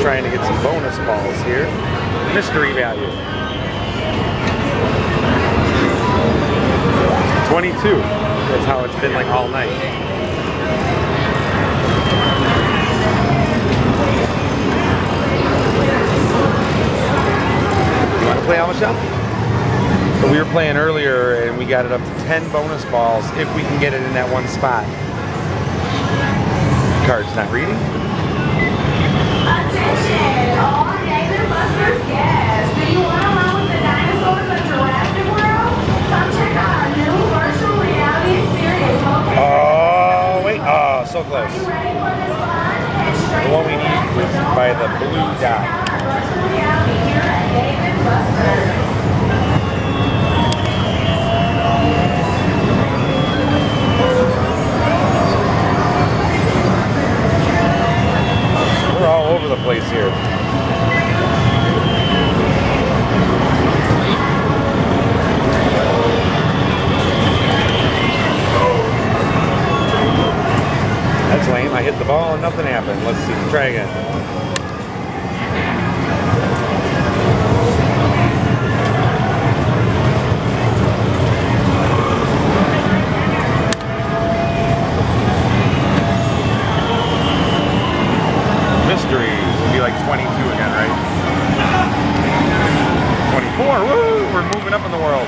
trying to get some bonus balls here. Mystery value. 22. That's how it's been like all night. You want to play, Michelle? So we were playing earlier and we got it up to 10 bonus balls if we can get it in that one spot. Card's not reading. Attention, all David Buster's guests. Do you want to run with the dinosaurs of Jurassic World? Come check out our new virtual reality experience located. Oh, wait. Oh, so close. Are you ready for this fun? The one we need was by the blue dot. Virtual reality here at David Buster's. We're all over the place here. That's lame. I hit the ball and nothing happened. Let's see. Try again. Mystery will be like 22 again, right? 24. Woo! We're moving up in the world.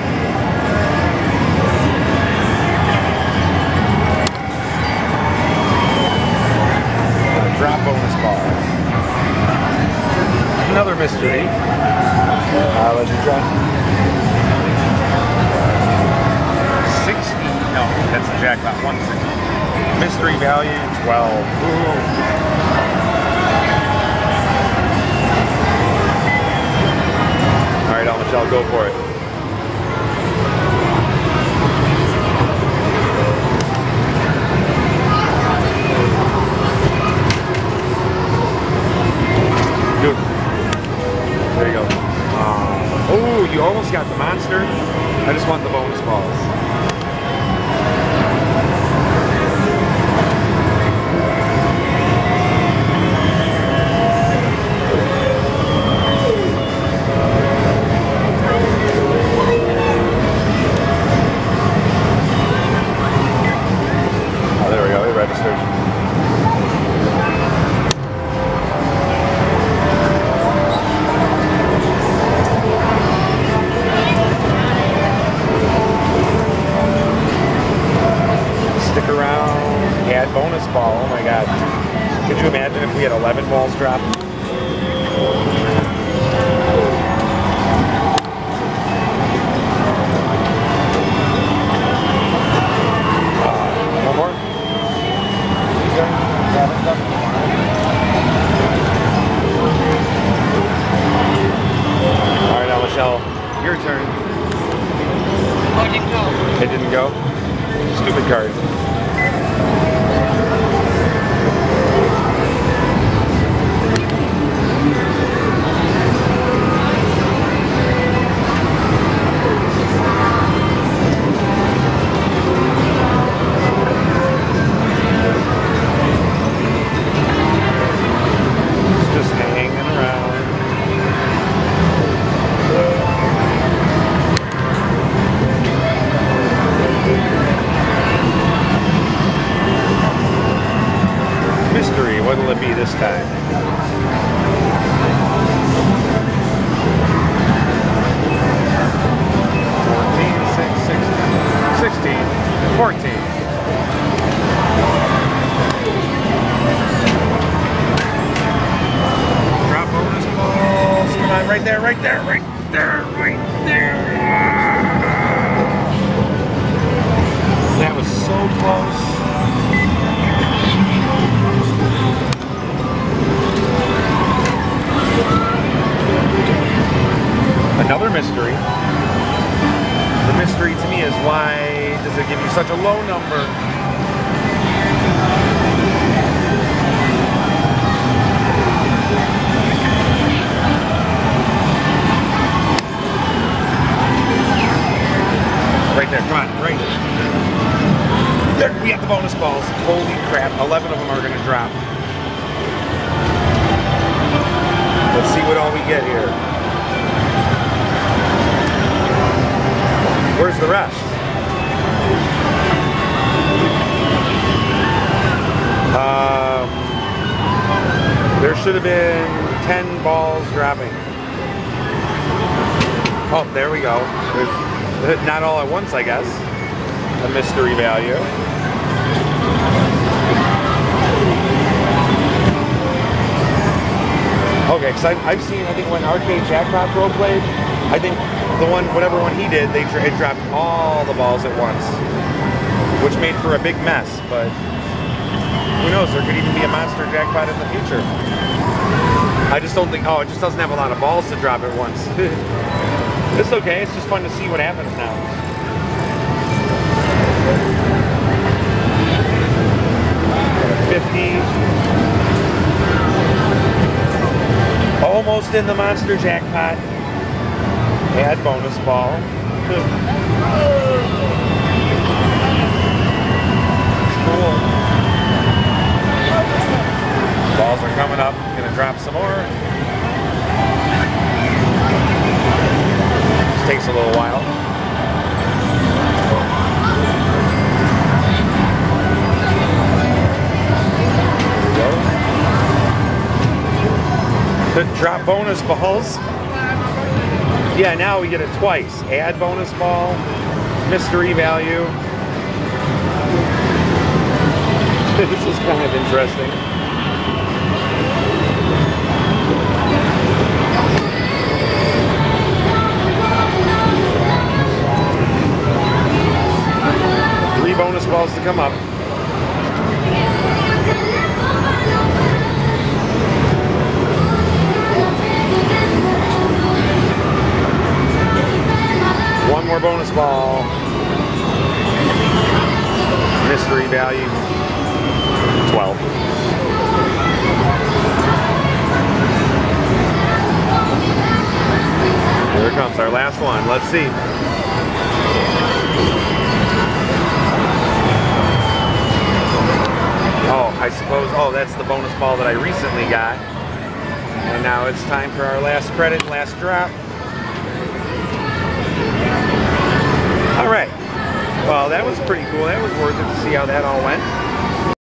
Drop bonus ball. Another mystery. Let's try. 60. No, that's the jackpot. 160. Mystery value 12. Ooh. All right, Michelle, go for it. Good. There you go. Oh, you almost got the monster. I just want the bonus balls. Oh, there we go. It registered. Stick around, add bonus ball. Oh my god. Could you imagine if we had 11 balls drop? One more? Alright, now Michelle, your turn. Oh, it didn't go. It didn't go? Stupid card. Just hanging around. Mystery, what'll it be this time? Drop bonus balls. Come on, right there, right there, right there, right there. That was so close. Another mystery. The mystery to me is why does it give you Let's see what all we get here. Where's the rest? There should have been 10 balls dropping. Oh, there we go. There's not all at once, I guess. A mystery value. Okay, because I've seen, I think when Arcade Jackpot Pro played, I think the one, whatever one he did, it dropped all the balls at once, which made for a big mess, but who knows, there could even be a monster jackpot in the future. I just don't think, oh, it just doesn't have a lot of balls to drop at once. It's okay, it's just fun to see what happens now. $50. Almost in the monster jackpot. Add bonus ball. Cool. Balls are coming up. Gonna drop some more. Just takes a little while. There we go. Drop bonus balls. Yeah, now we get it twice. Add bonus ball, mystery value. This is kind of interesting. Three bonus balls to come up. One more bonus ball. Mystery value 12. Here it comes, our last one. Let's see. Oh, I suppose, oh, that's the bonus ball that I recently got. And now it's time for our last credit, last drop. All right. Well, that was pretty cool. That was worth it to see how that all went.